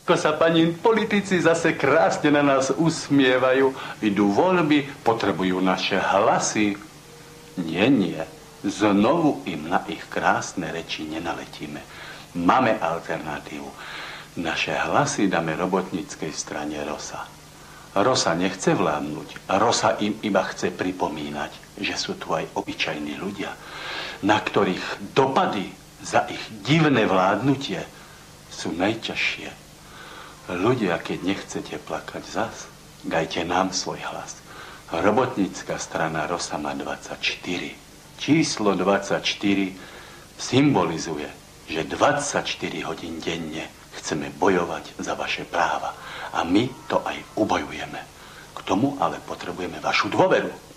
Ako sa pani politici zase krásne na nás usmievajú. Idú voľby, potrebujú naše hlasy. Nie. Znovu im na ich krásne reči nenaletíme. Máme alternatívu. Naše hlasy dáme robotníckej strane Rosa. Rosa nechce vládnuť. Rosa im iba chce pripomínať, že sú tu aj obyčajní ľudia, na ktorých dopady za ich divné vládnutie sú najťažšie. Ľudia, keď nechcete plakať zas, dajte nám svoj hlas. Robotnícka strana Rosa má 24. Číslo 24 symbolizuje, že 24 hodín denne chceme bojovať za vaše práva. A my to aj ubojujeme. K tomu ale potrebujeme vašu dôveru.